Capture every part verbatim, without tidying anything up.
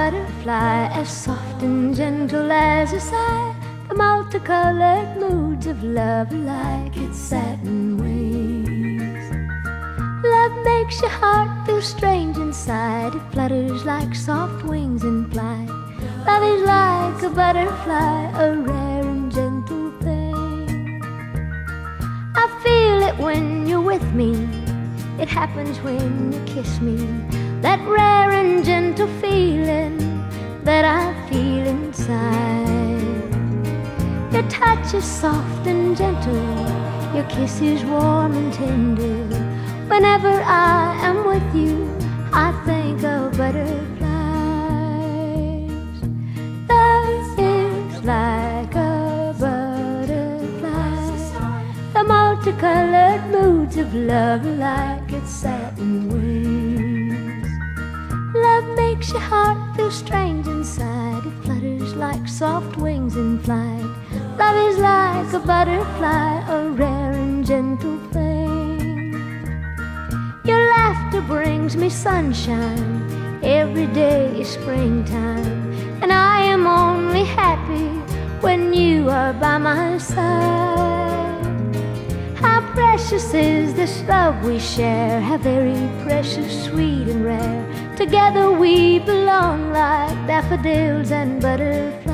butterfly, as soft and gentle as a sigh. The multicolored moods of love are like its satin wings. Love makes your heart feel strange inside. It flutters like soft wings in flight. Love is like a butterfly, a rare and gentle thing. I feel it when you're with me. It happens when you kiss me. That rare and gentle feeling that I feel inside. Your touch is soft and gentle. Your kiss is warm and tender. Whenever I am with you, I think of butterflies. Love is like a butterfly. The multicolored moods of love are like its satin wings. Love makes your heart feel strange inside. It flutters like soft wings in flight. Love is like a butterfly, a rare and gentle thing. Your laughter brings me sunshine. Every day is springtime, and I am only happy when you are by my side. How precious is this love we share, how very precious, sweet and rare. Together we belong like daffodils and butterflies.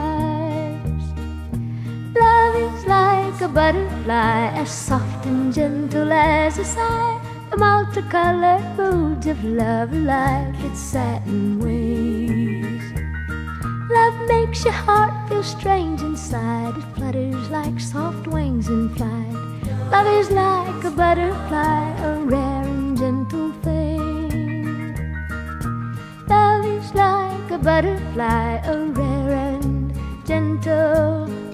Love is like a butterfly, as soft and gentle as a sigh. The multicolored moods of love are like its satin wings. Love makes your heart feel strange inside. It flutters like soft wings in flight. Love is like a butterfly, a rare and gentle thing. Love is like a butterfly, a rare and gentle